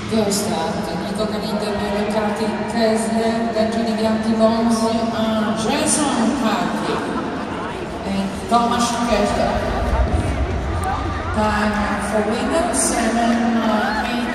Ghosta, Nico Canida, Kati Kessler, Benjamin Bianchi Bones, Jason Hardy and Thomas Kessler. Time for winner 7:8.